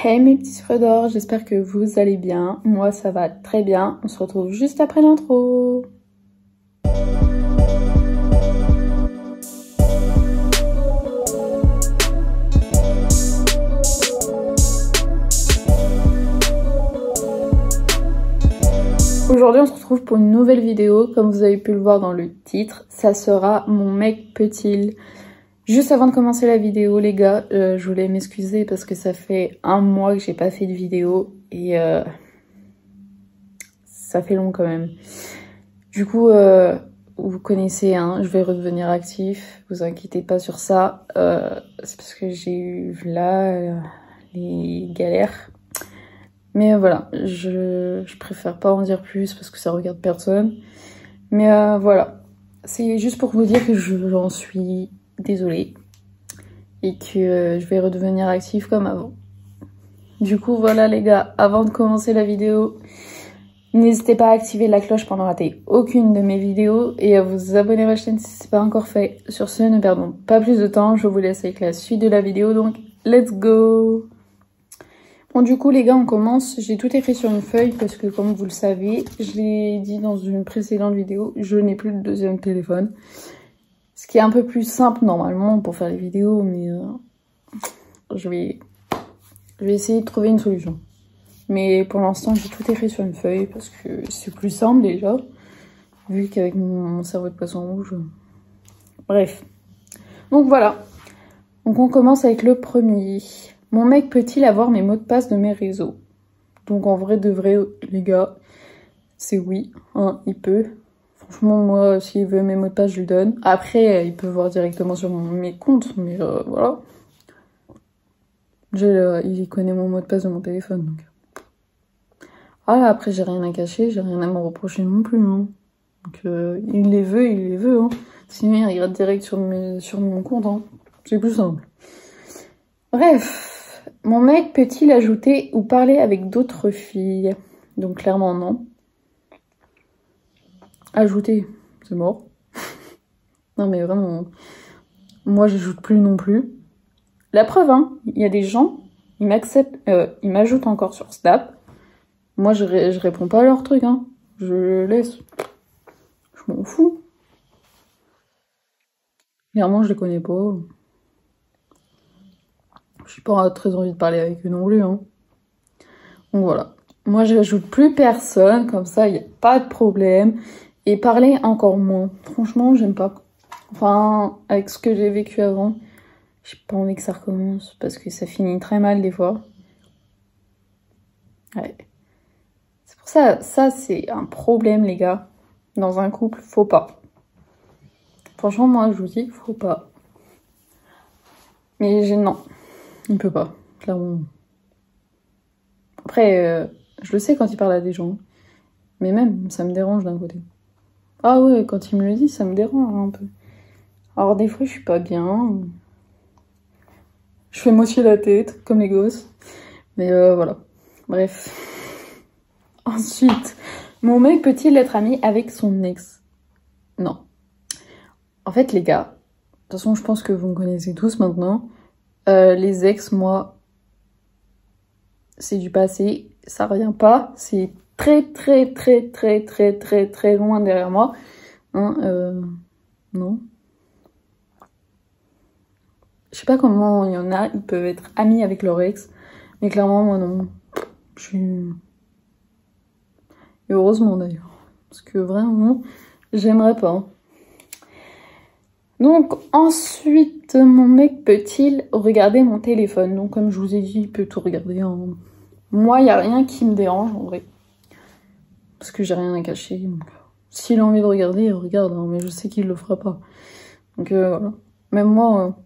Hey mes petits œufs d'or, j'espère que vous allez bien. Moi ça va très bien. On se retrouve juste après l'intro. Aujourd'hui on se retrouve pour une nouvelle vidéo. Comme vous avez pu le voir dans le titre, ça sera mon mec peut-il. Juste avant de commencer la vidéo les gars, je voulais m'excuser parce que ça fait un mois que j'ai pas fait de vidéo et ça fait long quand même. Du coup, vous connaissez, hein, je vais redevenir actif, vous inquiétez pas sur ça. C'est parce que j'ai eu là les galères. Mais voilà, je préfère pas en dire plus parce que ça regarde personne. Mais voilà, c'est juste pour vous dire que j'en suis désolée et que je vais redevenir active comme avant. Du coup voilà les gars, avant de commencer la vidéo, n'hésitez pas à activer la cloche pour ne rater aucune de mes vidéos et à vous abonner à ma chaîne si c'est pas encore fait. Sur ce, ne perdons pas plus de temps, je vous laisse avec la suite de la vidéo, donc let's go. Bon du coup les gars, on commence. J'ai tout écrit sur une feuille parce que comme vous le savez, je l'ai dit dans une précédente vidéo, je n'ai plus de deuxième téléphone. Ce qui est un peu plus simple normalement pour faire les vidéos, mais je vais essayer de trouver une solution. Mais pour l'instant, j'ai tout écrit sur une feuille parce que c'est plus simple déjà, vu qu'avec mon cerveau de poisson rouge... Bref. Donc voilà. Donc on commence avec le premier. Mon mec peut-il avoir mes mots de passe de mes réseaux? Donc en vrai de vrai, les gars, c'est oui, hein, il peut. Franchement, moi, s'il veut mes mots de passe, je lui donne. Après, il peut voir directement sur mes comptes, mais voilà. Il connaît mon mot de passe de mon téléphone, donc... Ah là, après, j'ai rien à cacher, j'ai rien à me reprocher non plus, hein. Donc, il les veut, hein. Sinon, il regarde direct sur mon compte, hein. C'est plus simple. Bref, mon mec peut-il ajouter ou parler avec d'autres filles? Donc, clairement, non. Ajouter, c'est mort. Non, mais vraiment, moi, j'ajoute plus non plus. La preuve, hein, il y a des gens, ils m'acceptent, ils m'ajoutent encore sur Snap. Moi, je réponds pas à leur truc, hein. Je laisse. Je m'en fous. Clairement, je les connais pas. J'ai pas très envie de parler avec eux non plus, hein. Donc voilà. Moi, j'ajoute plus personne, comme ça, il n'y a pas de problème. Et parler encore moins. Franchement, j'aime pas. Enfin, avec ce que j'ai vécu avant, j'ai pas envie que ça recommence, parce que ça finit très mal des fois. Ouais. C'est pour ça, c'est un problème, les gars. Dans un couple, faut pas. Franchement, moi, je vous dis, faut pas. Mais non, il peut pas, clairement. Après, je le sais quand il parle à des gens. Mais même, ça me dérange d'un côté. Ah ouais, quand il me le dit, ça me dérange un peu. Alors des fois, je suis pas bien. Je fais moitié la tête, comme les gosses. Mais voilà. Bref. Ensuite, mon mec peut-il être ami avec son ex? Non. En fait, les gars, de toute façon, je pense que vous me connaissez tous maintenant. Les ex, moi, c'est du passé. Ça revient pas. C'est très loin derrière moi. Hein, non. Je sais pas comment il y en a, ils peuvent être amis avec leur ex. Mais clairement, moi non. Je suis... Et heureusement d'ailleurs. Parce que vraiment, j'aimerais pas. Donc ensuite, mon mec peut-il regarder mon téléphone? Donc comme je vous ai dit, il peut tout regarder. Hein. Moi, il n'y a rien qui me dérange en vrai. Parce que j'ai rien à cacher. S'il a envie de regarder, il regarde. Hein, mais je sais qu'il le fera pas. Donc voilà. Même moi,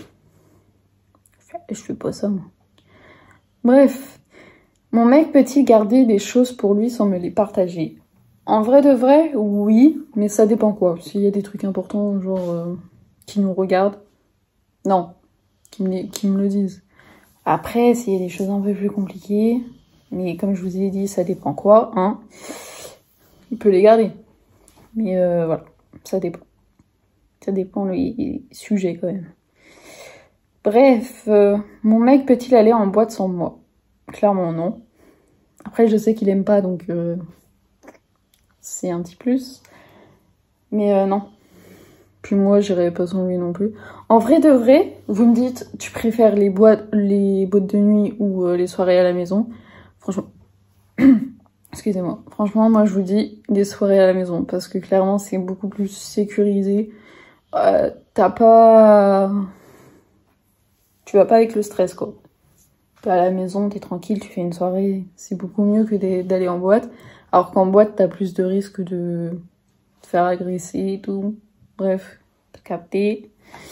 je fais pas ça. Moi. Bref. Mon mec peut-il garder des choses pour lui sans me les partager? En vrai de vrai, oui, mais ça dépend quoi. S'il y a des trucs importants, genre qui nous regardent, non, qui me le disent. Après, s'il y a des choses un peu plus compliquées, mais comme je vous ai dit, ça dépend quoi, hein, il peut les garder. Mais voilà, ça dépend. Ça dépend les sujets quand même. Bref, mon mec peut-il aller en boîte sans moi? clairement non. Après je sais qu'il aime pas donc c'est un petit plus. Mais non. Puis moi j'irai pas sans lui non plus. En vrai de vrai, vous me dites tu préfères les boîtes de nuit ou les soirées à la maison. Franchement, excusez-moi. Franchement moi je vous dis des soirées à la maison parce que clairement c'est beaucoup plus sécurisé. T'as pas... Tu vas pas avec le stress quoi. T'es à la maison, t'es tranquille, tu fais une soirée, c'est beaucoup mieux que d'aller en boîte. Alors qu'en boîte, t'as plus de risques de te faire agresser et tout. Bref, t'as capté.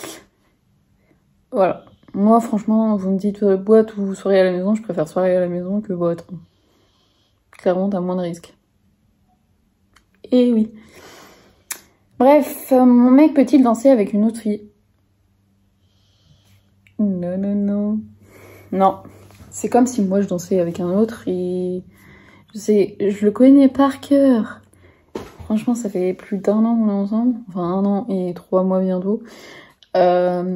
Voilà. Moi, franchement, vous me dites boîte ou soirée à la maison, je préfère soirée à la maison que boîte. Clairement, t'as moins de risques. Et oui. Bref, mon mec peut-il danser avec une autre fille? Non, non, non. Non. C'est comme si moi je dansais avec un autre et... Je le connais par cœur. Franchement, ça fait plus d'1 an qu'on est ensemble. Enfin, 1 an et 3 mois bientôt. Je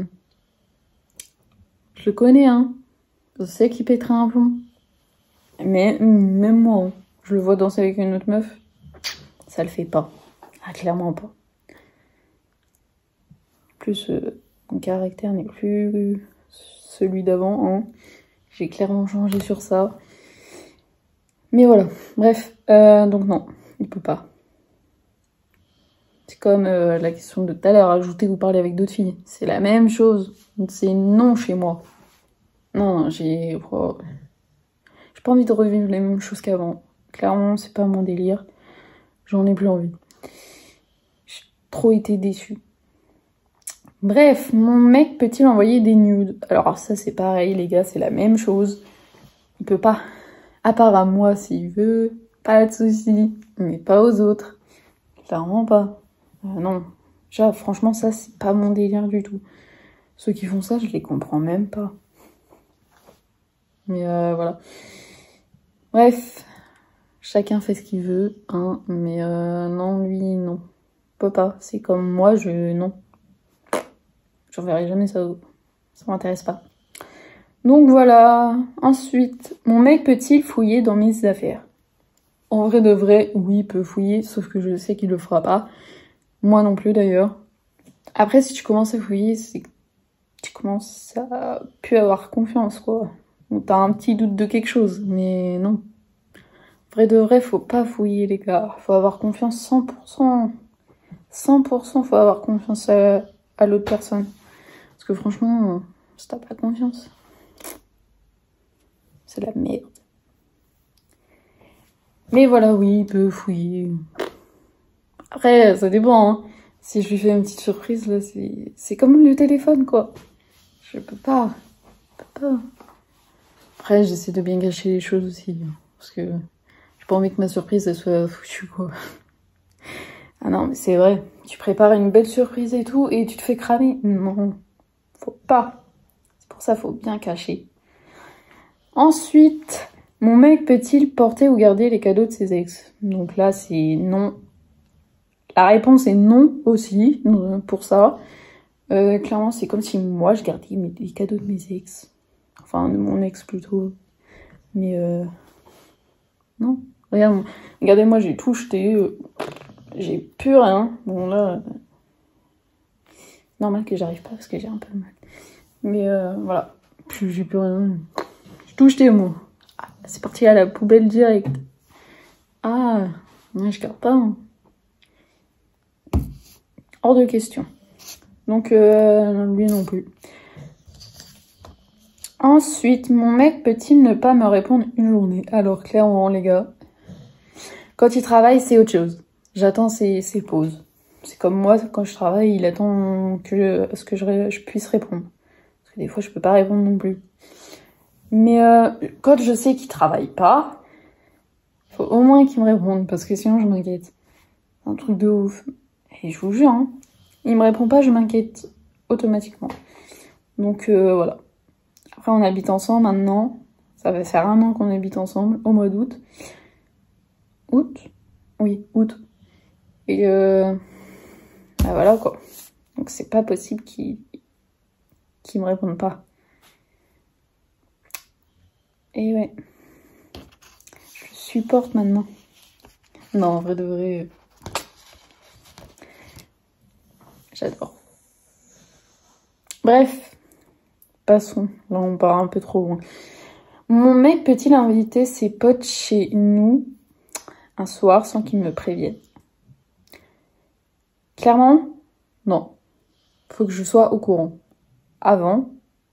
le connais, hein. Je sais qu'il pètera un plomb. Mais même moi, hein, je le vois danser avec une autre meuf. Ça le fait pas. Ah, clairement pas. En plus, mon caractère n'est plus celui d'avant, hein. J'ai clairement changé sur ça. Mais voilà, bref, donc non, il peut pas. C'est comme la question de tout à l'heure, ajouter ou parler avec d'autres filles. C'est la même chose. C'est non chez moi. Non, j'ai pas envie de revivre les mêmes choses qu'avant. Clairement, c'est pas mon délire. J'en ai plus envie. J'ai trop été déçue. Bref, mon mec peut-il envoyer des nudes? Alors ça c'est pareil les gars, c'est la même chose. Il peut pas. À part à moi s'il veut, pas de soucis. Mais pas aux autres. Clairement pas. Non. Déjà, franchement, ça, c'est pas mon délire du tout. Ceux qui font ça, je les comprends même pas. Mais voilà. Bref. Chacun fait ce qu'il veut, hein. Mais non, lui, non. Peut pas. C'est comme moi, non. Je verrai jamais ça. Ça m'intéresse pas. Donc voilà. Ensuite, mon mec peut-il fouiller dans mes affaires? En vrai de vrai, oui, il peut fouiller, sauf que je sais qu'il le fera pas. Moi non plus d'ailleurs. Après, si tu commences à fouiller, c'est que tu commences à plus avoir confiance, quoi. Ou t'as un petit doute de quelque chose, mais non. Vrai de vrai, faut pas fouiller, les gars. Faut avoir confiance 100%. 100%, faut avoir confiance à l'autre personne. Parce que franchement, si t'as pas confiance, c'est la merde. Mais voilà, oui, il peut fouiller. Après, ça dépend, hein. Si je lui fais une petite surprise, là, c'est comme le téléphone, quoi. Je peux pas. Après, j'essaie de bien gâcher les choses aussi. Parce que j'ai pas envie que ma surprise, elle soit foutue, quoi. Ah non, mais c'est vrai. Tu prépares une belle surprise et tout, et tu te fais cramer. Non, faut pas. C'est pour ça, faut bien cacher. Ensuite, mon mec peut-il porter ou garder les cadeaux de ses ex? Donc là, c'est non. La réponse est non aussi, pour ça. Clairement, c'est comme si moi, je gardais les cadeaux de mes ex. Enfin, de mon ex plutôt. Mais non. Regardez-moi, j'ai tout jeté. J'ai plus rien. Bon là... normal que j'arrive pas parce que j'ai un peu mal. Mais voilà. J'ai plus rien. J'ai tout jeté, moi. Ah, c'est parti à la poubelle direct. Ah, moi je garde pas. Hein. Hors de question. Donc, lui non plus. Ensuite, mon mec peut-il ne pas me répondre une journée? Alors, clairement, les gars, quand il travaille, c'est autre chose. J'attends ses pauses. C'est comme moi, quand je travaille, il attend que je puisse répondre. Parce que des fois, je peux pas répondre non plus. Mais quand je sais qu'il travaille pas, faut au moins qu'il me réponde, parce que sinon, je m'inquiète. C'est un truc de ouf. Et je vous jure, hein, il me répond pas, je m'inquiète automatiquement. Donc voilà. Après, on habite ensemble maintenant. Ça va faire 1 an qu'on habite ensemble, au mois d'août. Août? Oui, août. Et bah voilà quoi. Donc c'est pas possible qu'il me réponde pas. Et ouais. supporte maintenant. Non, en vrai de vrai, j'adore. Bref, passons. Là, on part un peu trop loin. Mon mec peut-il inviter ses potes chez nous un soir sans qu'ils me préviennent? Clairement, non. Faut que je sois au courant. Avant.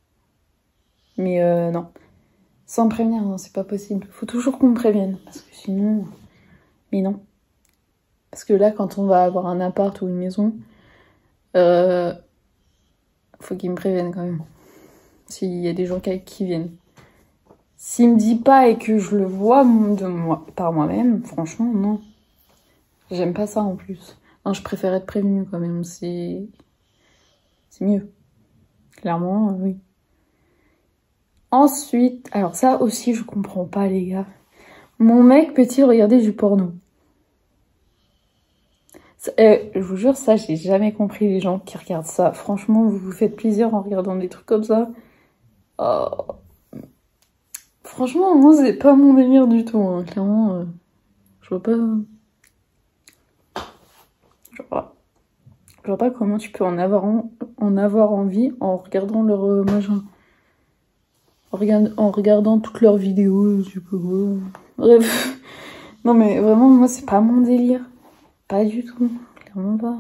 Mais non. Sans me prévenir, non, c'est pas possible. Faut toujours qu'on me prévienne. Parce que sinon... Mais non. Parce que là, quand on va avoir un appart ou une maison, faut qu'ils me préviennent quand même. S'il y a des gens qui viennent. S'il me dit pas et que je le vois par moi-même, franchement, non. J'aime pas ça en plus. Non, je préfère être prévenue quand même. C'est mieux. Clairement, oui. Ensuite, alors ça aussi, je comprends pas, les gars. Mon mec peut-il regarder du porno? Je vous jure, ça, j'ai jamais compris les gens qui regardent ça. Franchement, vous vous faites plaisir en regardant des trucs comme ça. Oh. Franchement, moi, c'est pas mon délire du tout. Hein. Clairement, je vois pas... Je vois pas comment tu peux en avoir envie en regardant leur machin. En regardant toutes leurs vidéos, je sais pas quoi. Bref. Non mais vraiment, moi, c'est pas mon délire. Pas du tout. Clairement pas.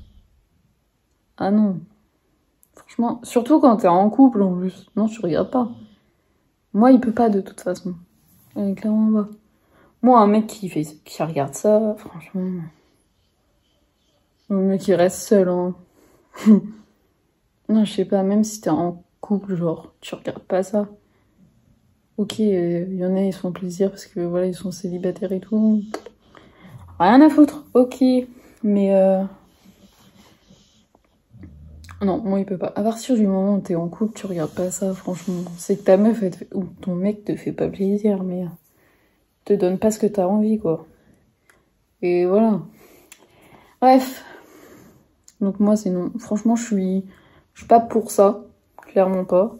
Ah non. Franchement, surtout quand t'es en couple en plus. Non, tu regardes pas. Moi, il peut pas de toute façon. Clairement pas. Moi, un mec qui regarde ça, franchement... Un mec qui reste seul, hein. Non, je sais pas, même si t'es en couple, genre, tu regardes pas ça. Ok, il y en a, ils se font plaisir parce que, voilà, ils sont célibataires et tout. Rien à foutre, ok. Mais, non, moi, il peut pas. À partir du moment où t'es en couple, tu regardes pas ça, franchement. C'est que ta meuf, ou ton mec te fait pas plaisir, mais te donne pas ce que t'as envie, quoi. Et voilà. Bref. Donc moi, c'est non. Franchement, je suis pas pour ça. Clairement pas.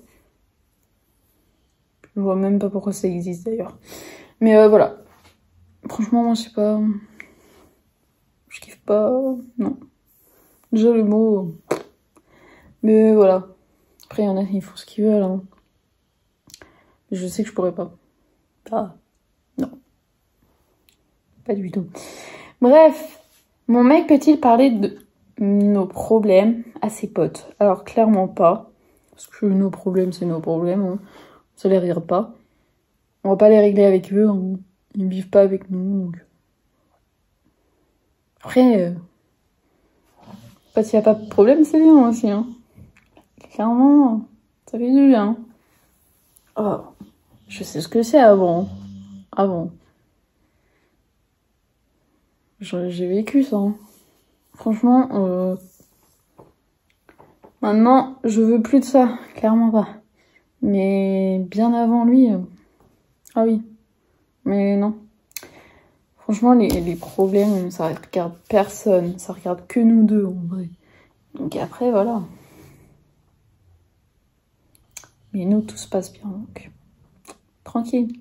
Je vois même pas pourquoi ça existe, d'ailleurs. Mais voilà. Franchement, moi, je sais pas... Je kiffe pas... Non. Déjà, le mot... Mais voilà. Après, il y en a qui font ce qu'ils veulent, hein. Je sais que je pourrais pas. Ah. Non. Pas du tout. Bref. Mon mec peut-il parler de nos problèmes à ses potes? Alors, clairement pas. Parce que nos problèmes, c'est nos problèmes. Hein. Ça les regarde pas. On va pas les régler avec eux. Hein. Ils vivent pas avec nous. Donc... Après, s'il y a pas de problème, c'est bien aussi. Hein. Clairement, ça fait du bien. Oh, je sais ce que c'est avant. Avant. J'ai vécu ça. Hein. Franchement, maintenant, je veux plus de ça. Clairement pas. Mais bien avant lui... Ah oui. Mais non. Franchement, les problèmes, ça regarde personne. Ça regarde que nous deux, en vrai. Donc après, voilà. Mais nous, tout se passe bien, donc... Tranquille.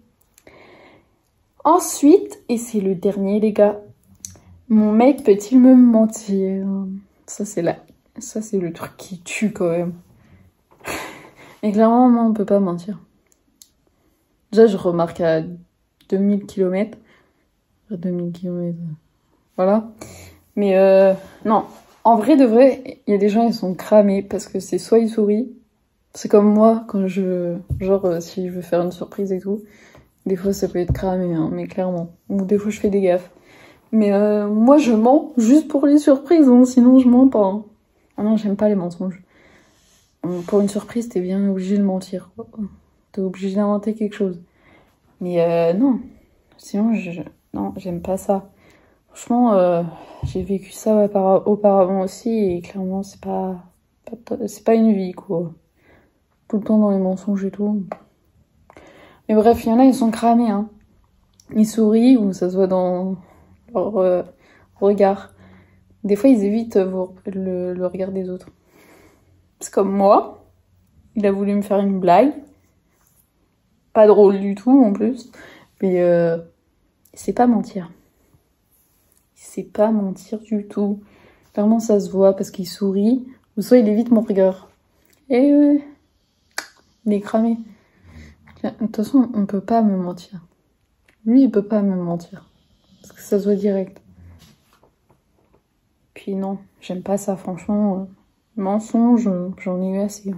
Ensuite, et c'est le dernier, les gars. Mon mec peut-il me mentir? Ça, c'est le truc qui tue, quand même. Et clairement, moi, on peut pas mentir. Déjà, je remarque à 2000 km. 2000 km. Voilà. Mais non. En vrai, de vrai, il y a des gens, ils sont cramés parce que c'est soit ils sourient. C'est comme moi, quand genre, si je veux faire une surprise et tout. Des fois, ça peut être cramé, hein, mais clairement. Ou des fois, je fais des gaffes. Mais moi, je mens juste pour les surprises, hein, sinon je mens pas. Hein. Ah non, j'aime pas les mensonges. Pour une surprise, t'es bien obligé de mentir. T'es obligé d'inventer quelque chose. Mais non. Sinon, non, j'aime pas ça. Franchement, j'ai vécu ça auparavant aussi et clairement, c'est pas une vie, quoi. Tout le temps dans les mensonges et tout. Mais bref, il y en a, ils sont cramés, hein. Ils sourient ou ça se voit dans leur regard. Des fois, ils évitent le regard des autres. C'est comme moi. Il a voulu me faire une blague. Pas drôle du tout, en plus. Mais Il sait pas mentir. Il sait pas mentir du tout. Clairement, ça se voit parce qu'il sourit, ou soit il évite mon regard. Et il est cramé. De toute façon, on peut pas me mentir. Lui, il peut pas me mentir. Parce que ça se voit direct. Puis non, j'aime pas ça, franchement. Mensonge, j'en ai eu assez.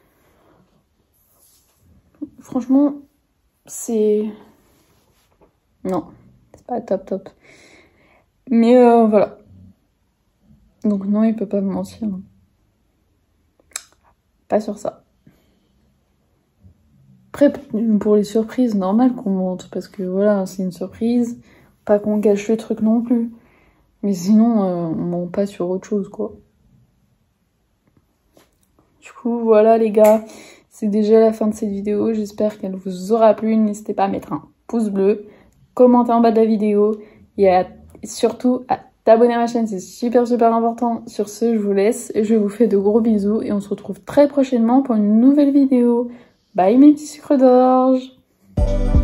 Franchement, c'est... Non, c'est pas top. Mais voilà. Donc non, il peut pas me mentir. Pas sur ça. Après, pour les surprises, normal qu'on mente. Parce que voilà, c'est une surprise. Pas qu'on gâche le truc non plus. Mais sinon, on ment pas sur autre chose, quoi. Du coup, voilà les gars. C'est déjà la fin de cette vidéo. J'espère qu'elle vous aura plu. N'hésitez pas à mettre un pouce bleu. Commenter en bas de la vidéo. Et surtout à t'abonner à ma chaîne. C'est super important. Sur ce, je vous laisse. Je vous fais de gros bisous. Et on se retrouve très prochainement pour une nouvelle vidéo. Bye mes petits sucres d'orge.